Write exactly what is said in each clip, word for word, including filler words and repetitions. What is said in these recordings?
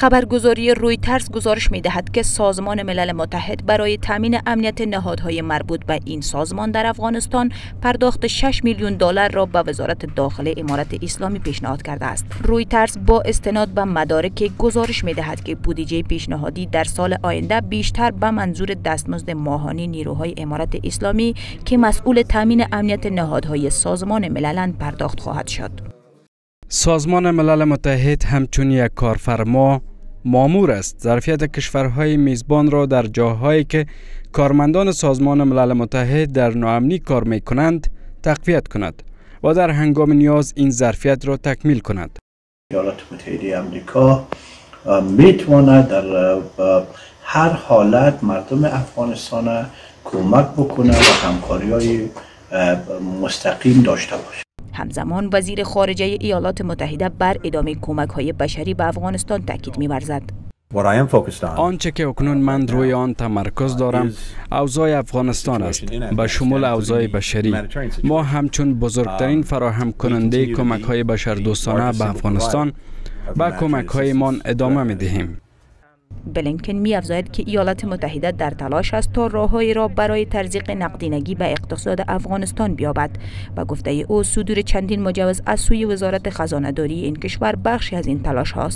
خبرگزاری رویترز گزارش می‌دهد که سازمان ملل متحد برای تامین امنیت نهادهای مربوط به این سازمان در افغانستان پرداخت شش میلیون دلار را به وزارت داخله امارت اسلامی پیشنهاد کرده است. رویترز با استناد به مدارک گزارش می‌دهد که بودجه پیشنهادی در سال آینده بیشتر به منظور دستمزد ماهانه نیروهای امارت اسلامی که مسئول تامین امنیت نهادهای سازمان ملل پرداخت خواهد شد. سازمان ملل متحد همچون یک کارفرما مامور است ظرفیت کشورهای میزبان را در جاهایی که کارمندان سازمان ملل متحد در ناامنی کار می کنند تقویت کند و در هنگام نیاز این ظرفیت را تکمیل کند. ایالات متحده آمریکا می تواند در هر حالت مردم افغانستان کمک بکنه و همکاری‌های مستقیم داشته باشه. همزمان وزیر خارجه ایالات متحده بر ادامه کمک‌های بشری به افغانستان تاکید می‌ورزد. آنچه که اکنون من روی آن تمرکز دارم اوضاع افغانستان است به شمول اوضاع بشری. ما همچون بزرگترین فراهم کننده کمک‌های بشردوستانه به افغانستان به کمک‌هایمان ادامه می‌دهیم. بلینکن می‌افزاید که ایالات متحده در تلاش است تا راه‌هایی را برای تزریق نقدینگی به اقتصاد افغانستان بیابد و گفته او صدور چندین مجوز از سوی وزارت خزانه‌داری این کشور بخشی از این تلاش است.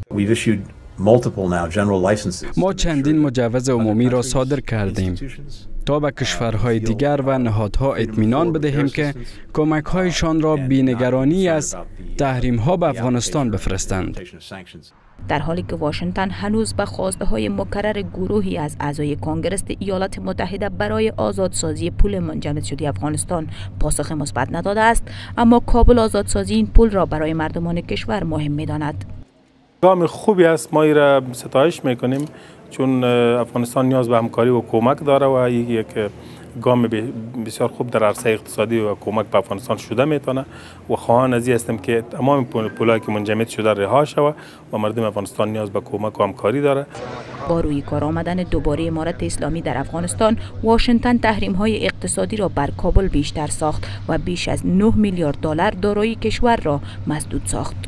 ما چندین مجوز عمومی را صادر کردیم تا به کشورهای دیگر و نهادها اطمینان بدهیم که کمک‌هایشان را بی‌نگرانی از تحریم‌ها به افغانستان بفرستند. در حالی که واشنگتن هنوز به خواسته‌های مکرر گروهی از اعضای کنگره ایالات متحده برای آزادسازی پول منجمد شده افغانستان پاسخ مثبت نداده است، اما کابل آزادسازی این پول را برای مردمان کشور مهم می‌داند. گام خوبی است، ما این را ستایش می‌کنیم چون افغانستان نیاز به همکاری و کمک داره و یک گام بسیار خوب در عرصه اقتصادی و کمک به افغانستان شده میتونه و خواهان از این هستم که تمام پولایی که منجمد شده رها شود و مردم افغانستان نیاز به کمک و همکاری داره. با روی کار آمدن دوباره امارت اسلامی در افغانستان، واشنگتن تحریم‌های اقتصادی را بر کابل بیشتر ساخت و بیش از نه میلیارد دلار دارایی کشور را مسدود ساخت.